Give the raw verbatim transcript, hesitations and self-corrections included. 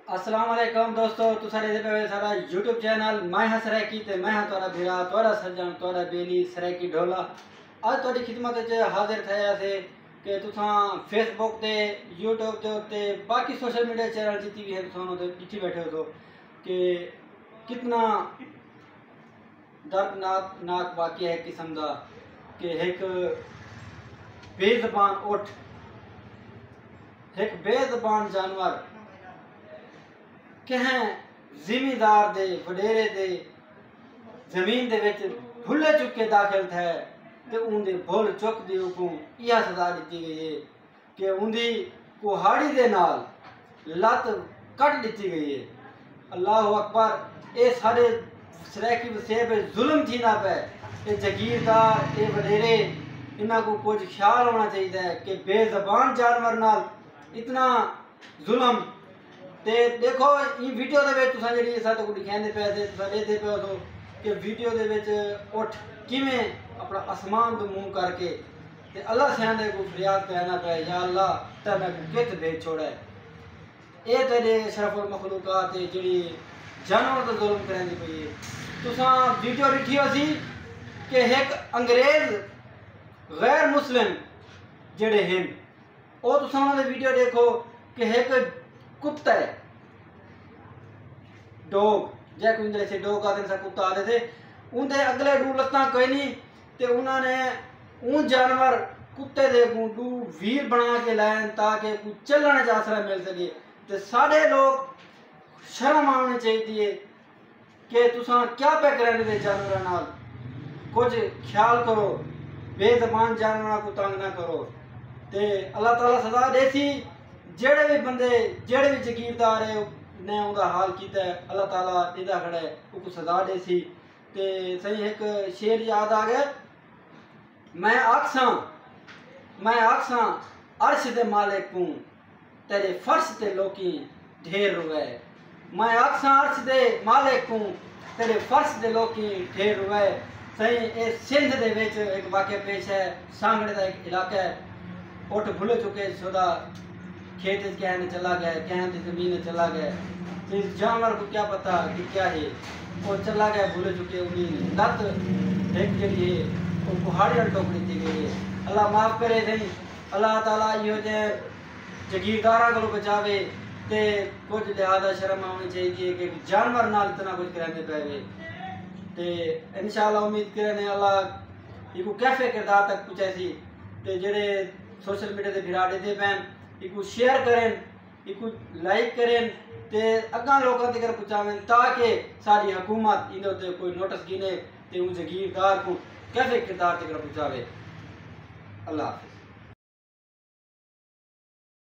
अस्सलाम वालेकुम दोस्तों, तो सारे दे पे सारा यूट्यूब चैनल मैं हां सराकी ते मैं हां तोरा भीरा तोरा सज्जन तोरा बेली सराकी ढोला। आज तोरी खिदमत च हाजिर थया से कि तुसां फेसबुक ते यूट्यूब ते उत्ते बाकी सोशल मीडिया चैनल जितनी भी है तुसां ते डिठी बैठे हो तो कि कितना दर्दनाक नाक वाक़या है किस्म दा कि एक बेज़बान उठ एक बेज़बान जानवर कहें जिमीदार दे वडेरे दे जमीन दे विच भुले चुके दाखिल थे ते उनके भुल चुक दी हुकुम यह सजा दी गई है कि उनकी कुहाड़ी दे नाल लत कट दी गई है। अल्लाह अकबर। ये सारे सराकी वसेब जुल्म थी ना पे ये जगीरदार ये वडेरे इन्हां को कुछ ख्याल होना चाहिए कि बेज़बान जानवर नाल इतना जुल्म। ते देखो ये वीडियो दे विच तुसां जेहड़ी साडे को दिखांदे पे ते तुसां देखदे पे हो कि वीडियो दे विच उठ किवें अपना आसमान तो मुंह करके ते अल्लाह सियाने को फरियाद करना पे या अल्लाह ते मैं कित दे छोड़ा ये तेरे अशरफुल मखलूकात जेहड़ी जानवर तो जुल्म करनी पई है। तुसां वीडियो दिखी होसी कि एक अंग्रेज गैर मुस्लिम जेड़े हैं वो तुसां उन्हां दे वीडियो देखो कि एक कुत्ता है डॉग जै कोई जैसे डॉग आते हैं कुत्ता आते थे उनके अगले डू लत्ता कोई नहीं ते उन्होंने उन जानवर कुत्ते दे डू वीर बना के लाए ताकि कोई चलने च आसरा मिल सके। ते सारे लोग शर्म आनी चाहिए कि तुसां क्या पे करने दे जानवर नाल कुछ ख्याल करो बेज़बान जानवर को तंग ना करो। ते अल्लाह ताला सजा देसी जेड़े भी बंदे जेड़े भी जगीरदार है ने उनका हाल किया है अल्लाह ताला इदा खड़ा है उसको सजा दे सी। ते सही एक शेर याद आ गया मैं आखसा मैं आखसा अर्श दे मालिक को तेरे फर्श ते लोकी ढेर रुए मैं आखसा अर्श दे मालिक को तेरे फर्श दे लोकी ढेर रुए। सही ये सिंध दे विच एक वाक़या पेश है सांगड़े का एक इलाका है उठ भूल चुके सदा खेत कहने चला गया कहने जमीन चला गया तो इस जानवर को क्या पता कि क्या है वो चला गया भूल चुके उन्हीं लत एक जरिए वो कुहाड़ी टोक दी गई है। अल्लाह माफ़ करे सही अल्लाह ताला यो जे जगीरदारा को बचावे ते कुछ लिहाजा शर्म आनी चाहिए कि जानवर नाल इतना कुछ कराने पे ते इंशाअल्लाह उम्मीद करें अल्लाह इको कैफे किरदार तक पहुँचाई ते जेड़े सोशल मीडिया से भिड़ा देते पैन इको शेयर करें इको लाइक करें ते अगा लोगों तक पहुँचावें ताकि सारी हुकूमत इन उत्ते कोई नोटिस गिने ते उन जगीरदार को कैसे किरदार तक पहुँचावे। अल्लाह हाफिज़।